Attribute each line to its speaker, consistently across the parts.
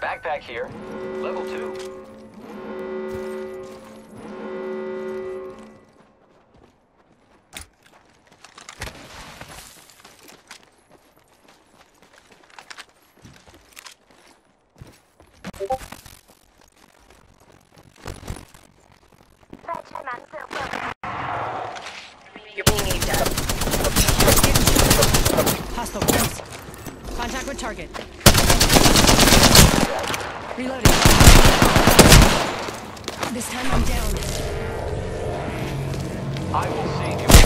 Speaker 1: Backpack here. Level 2.
Speaker 2: You're being aimed at.
Speaker 3: Hostile close. Contact with target. Reloading. This time I'm down.
Speaker 1: I will save you.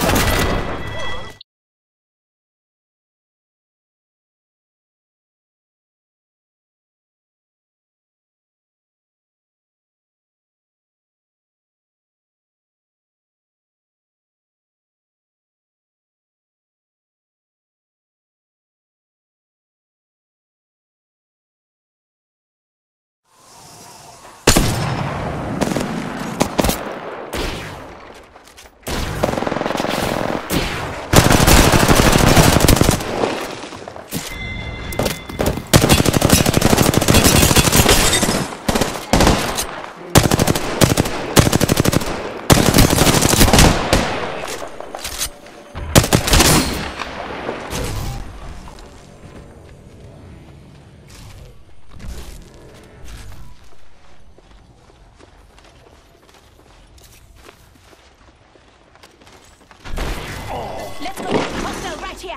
Speaker 3: Let's go. Hostile right here.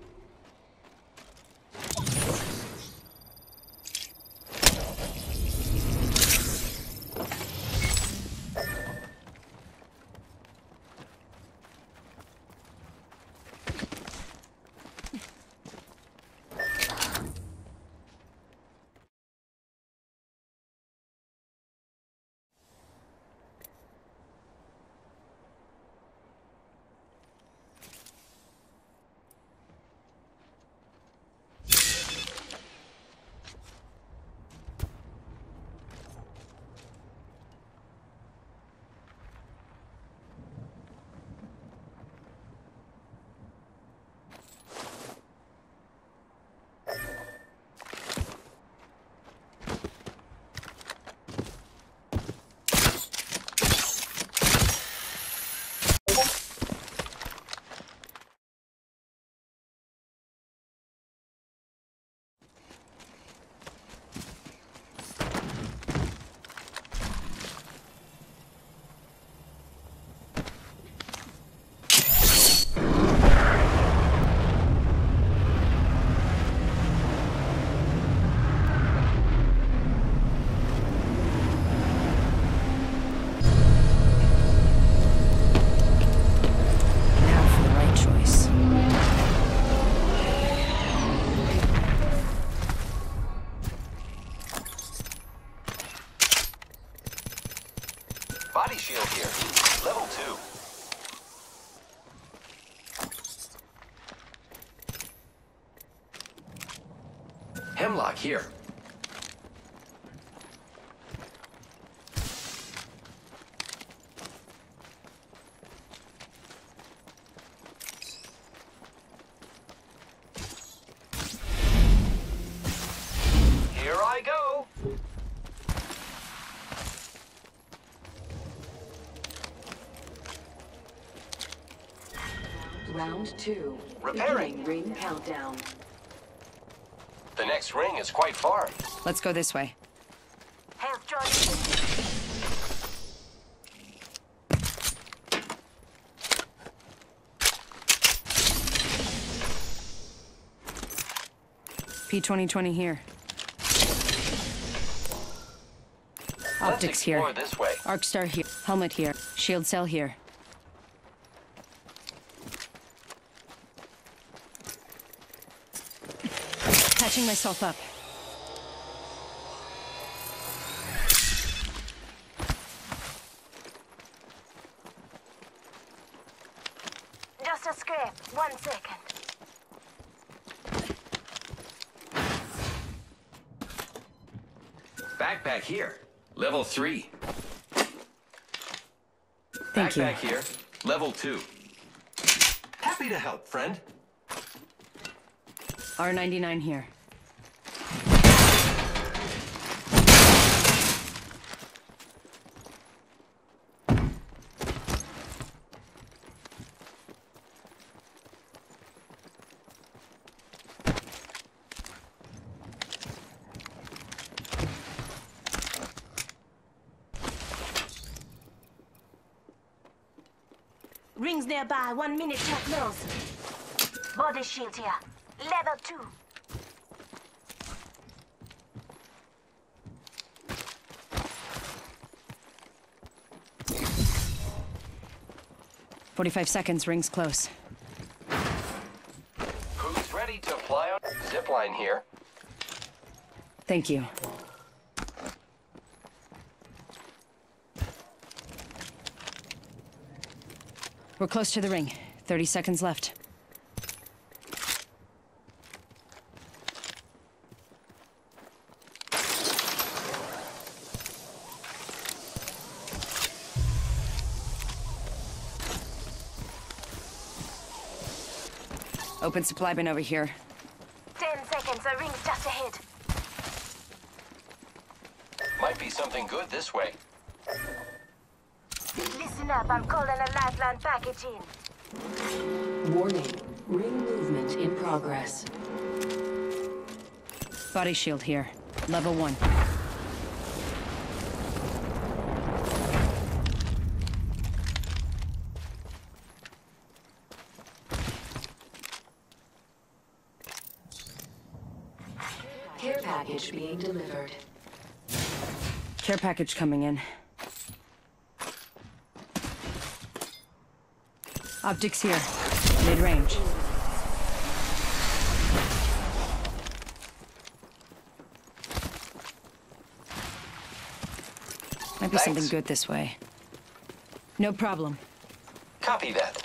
Speaker 1: Body shield here. Level 2. Hemlock here. Here I go.
Speaker 4: Round 2.
Speaker 1: Repairing.
Speaker 4: Beginning ring countdown.
Speaker 1: The next ring is quite far.
Speaker 3: Let's go this way.
Speaker 2: Health drone.
Speaker 3: P2020 here.
Speaker 1: Let's
Speaker 3: Optics here.
Speaker 1: explore this way.
Speaker 3: Arc star here. Helmet here. Shield cell here. Patching myself up.
Speaker 2: Just a scrape. 1 second.
Speaker 1: Backpack here. Level 3.
Speaker 3: Thank you.
Speaker 1: Backpack here. Level 2. Happy to help, friend.
Speaker 3: R99 here.
Speaker 2: Rings nearby. 1 minute till close. Body shield here. Level 2.
Speaker 3: "45 seconds, rings close."
Speaker 5: Who's ready to fly on? Zipline here.
Speaker 3: Thank you. We're close to the ring. 30 seconds left. Open supply bin over here.
Speaker 2: 10 seconds. The ring's just ahead.
Speaker 5: Might be something good this way.
Speaker 2: Listen up. I'm calling a lifeline package in.
Speaker 4: Warning. Ring movement in progress.
Speaker 3: Body shield here. Level 1.
Speaker 4: Care package being delivered.
Speaker 3: Care package coming in. Optics here. Mid-range. Might be something
Speaker 5: Thanks.
Speaker 3: good this way. No problem.
Speaker 5: Copy that.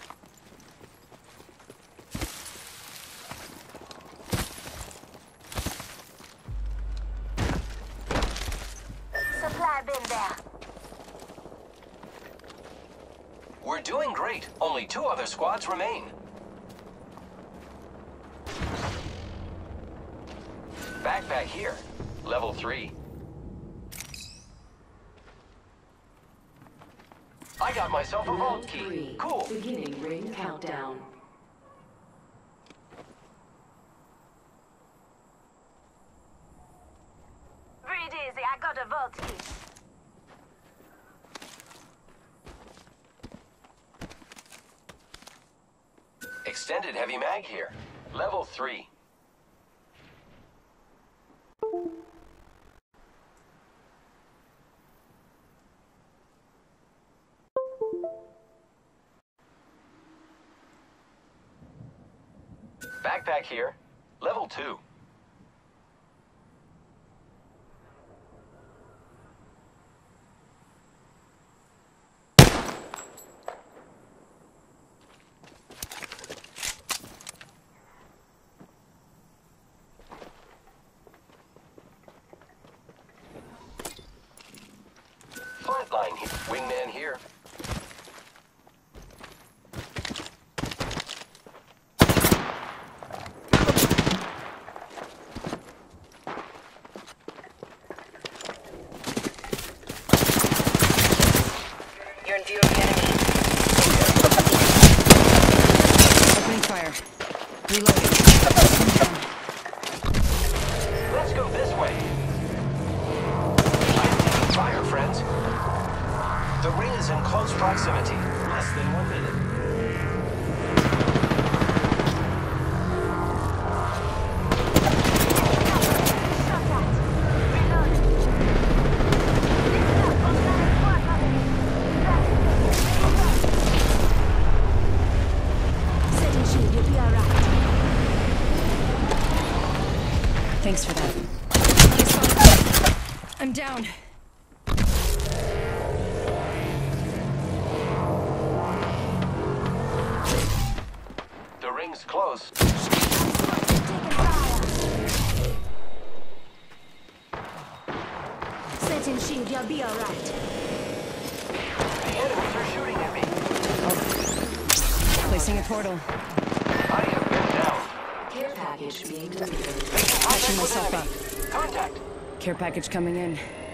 Speaker 2: Supply bin there.
Speaker 5: We're doing great. Only 2 other squads remain. Backpack here. Level 3. I got myself a
Speaker 4: Level
Speaker 5: vault key.
Speaker 4: 3.
Speaker 5: Cool.
Speaker 4: Beginning ring countdown.
Speaker 2: Breathe easy. I got a vault key.
Speaker 5: Extended heavy mag here. Level 3. Backpack here. Level 2. Flatline here. Wingman here.
Speaker 2: You're in view of the enemy.
Speaker 3: Opening fire. Reloading.
Speaker 5: Let's go this way. I'm taking fire, friends. The ring is in close proximity. Less than 1 minute.
Speaker 2: Shot at. Reload. Listen up. Online squad coming in. Setting shield. You'll be alright.
Speaker 3: Thanks for that. I'm down.
Speaker 5: The ring's close.
Speaker 2: Setting shield. You'll be alright.
Speaker 5: The enemies are shooting at me.
Speaker 3: Placing a portal.
Speaker 5: I have been down.
Speaker 4: Care package being delivered.
Speaker 3: Patching myself up.
Speaker 5: Contact.
Speaker 3: Care package coming in.